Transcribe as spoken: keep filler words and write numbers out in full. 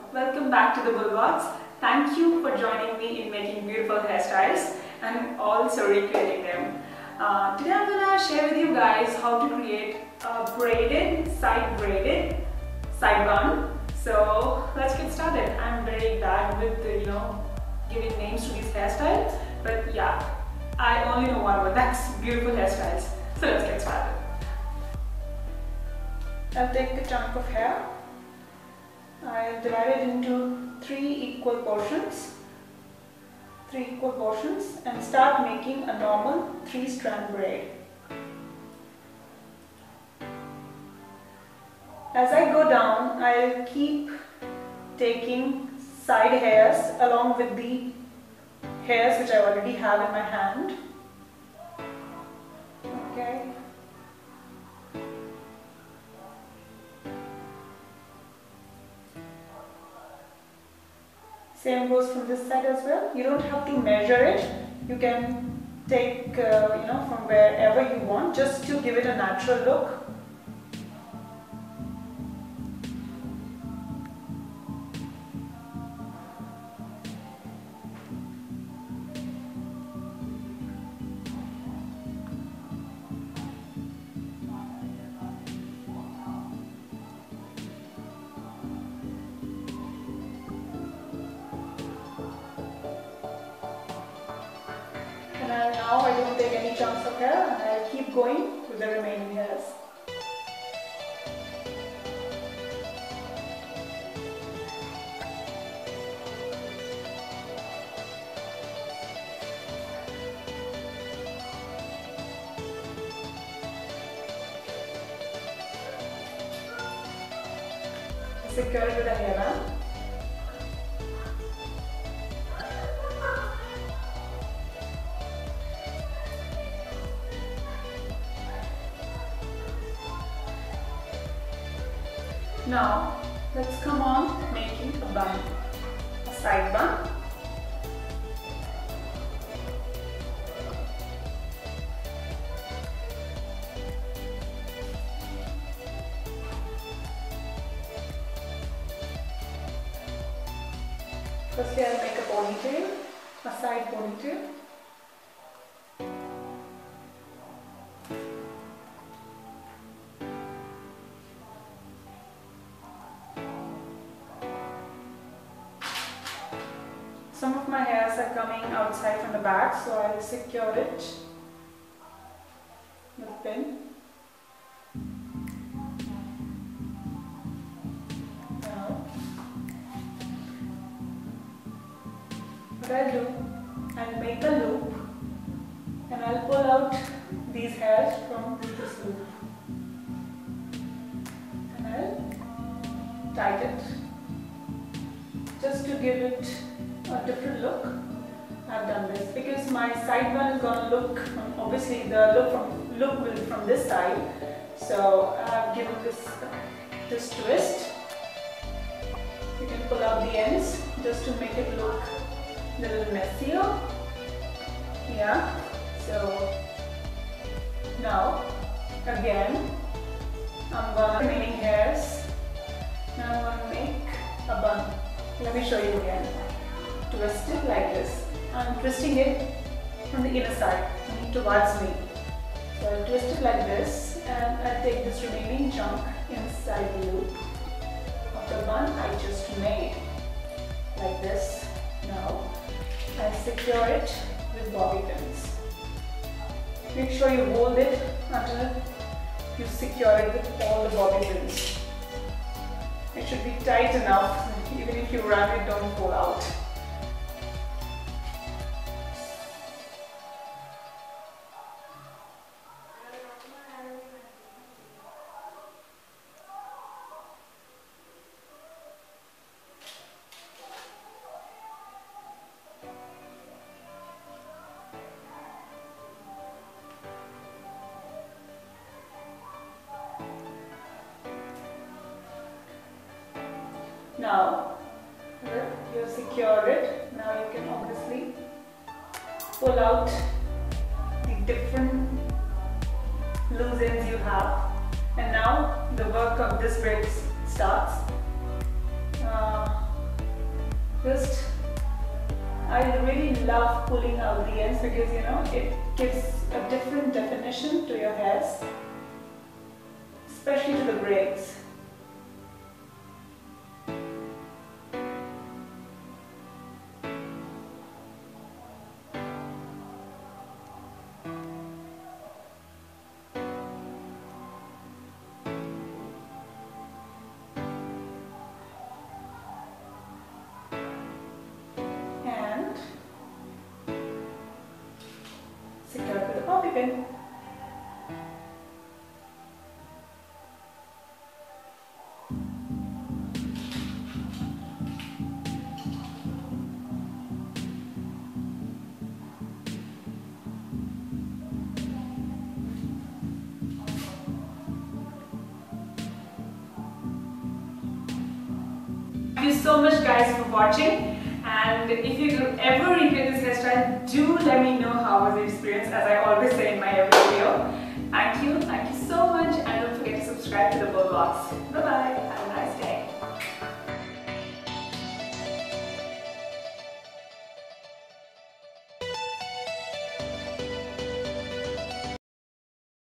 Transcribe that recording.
welcome back to the TheBulBox. Thank you for joining me in making beautiful hairstyles and also recreating them. Uh, today I'm gonna share with you guys how to create a braided, side braided side bun. So let's get started. I'm very bad with the, you know giving names to these hairstyles, but yeah, I only know one word. That's beautiful hairstyles. So let's get started. I'll take a chunk of hair. I'll divide it into three equal portions, three equal portions, and start making a normal three-strand braid. As I go down, I'll keep taking side hairs along with the hairs which I already have in my hand. Okay. Same goes from this side as well. You don't have to measure it. You can take, uh, you know, from wherever you want, just to give it a natural look. And now I don't take any chunks of hair, and I'll keep going with the remaining hairs. Secure it with a hair band. Now, let's come on making a bun, a side bun. Firstly, I'll make a ponytail, a side ponytail. Some of my hairs are coming outside from the back, so I'll secure it with a pin. Now, what I'll do, I'll make a loop and I'll pull out these hairs from this loop. And I'll tighten it just to give it a different look. I've done this because my side bun is going to look, obviously the look from look will be from this side, so I've given this this twist. You can pull out the ends just to make it look a little messier. Yeah, so now again I'm gonna remaining hairs. Now I'm gonna make a bun. Let me show you again. Twist it like this. I'm twisting it from the inner side towards me. So I'll twist it like this, and I'll take this remaining chunk inside the loop of the bun I just made. Like this. Now I secure it with bobby pins. Make sure you hold it until you secure it with all the bobby pins. It should be tight enough, even if you run it, don't fall out. Now, you have secured it. Now you can obviously pull out the different loose ends you have, and now the work of this braid starts. Uh, Just, I really love pulling out the ends because you know it gives a different definition to your hairs, especially to the braids. Secure it with a bobby pin. Thank you so much guys for watching. And if you ever recreate this hairstyle, do let me know how was the experience, as I always say in my every video. Thank you, thank you so much, and don't forget to subscribe to the TheBulBox. Bye bye.